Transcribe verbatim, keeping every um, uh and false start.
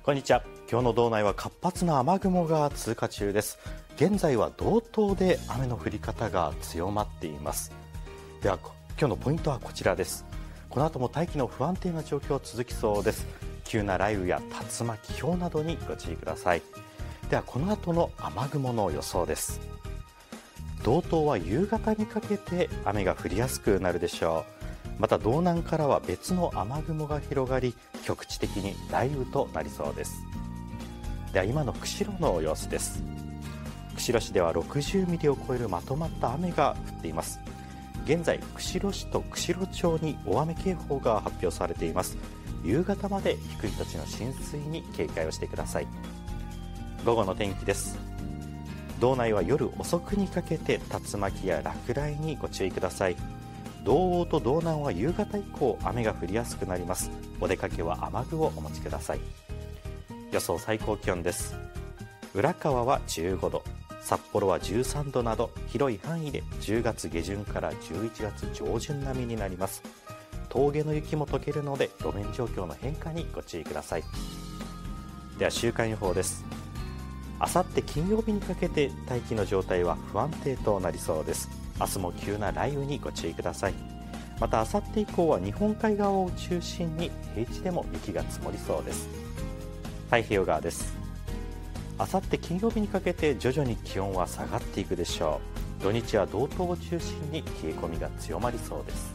こんにちは。今日の道内は活発な雨雲が通過中です。現在は道東で雨の降り方が強まっています。では今日のポイントはこちらです。この後も大気の不安定な状況続きそうです。急な雷雨や竜巻、雹などにご注意ください。ではこの後の雨雲の予想です。道東は夕方にかけて雨が降りやすくなるでしょう。また道南からは別の雨雲が広がり、局地的に雷雨となりそうです。では今の釧路の様子です。釧路市ではろくじゅうミリを超えるまとまった雨が降っています。現在釧路市と釧路町に大雨警報が発表されています。夕方まで低い土地の浸水に警戒をしてください。午後の天気です。道内は夜遅くにかけて竜巻や落雷にご注意ください。道央と道南は夕方以降雨が降りやすくなります。お出かけは雨具をお持ちください。予想最高気温です。浦河はじゅうごど、札幌はじゅうさんどなど広い範囲でじゅうがつ下旬からじゅういちがつ上旬並みになります。峠の雪も溶けるので路面状況の変化にご注意ください。では週間予報です。あさって金曜日にかけて大気の状態は不安定となりそうです。明日も急な雷雨にご注意ください。またあさって以降は日本海側を中心に平地でも雪が積もりそうです。太平洋側です。あさって金曜日にかけて徐々に気温は下がっていくでしょう。土日は道東を中心に冷え込みが強まりそうです。